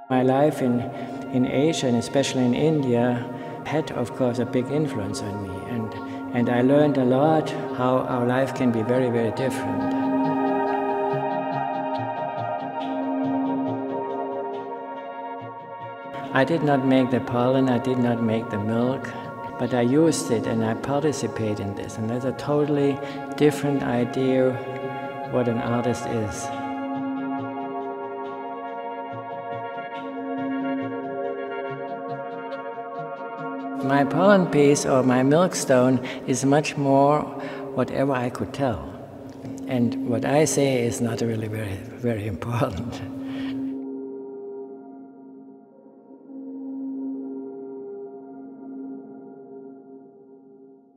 My life in Asia, and especially in India, had, of course, a big influence on me. And I learned a lot how our life can be very, very different. I did not make the pollen, I did not make the milk, but I used it and I participate in this. And that's a totally different idea what an artist is. My pollen piece or my milkstone is much more whatever I could tell. And what I say is not really very, very important.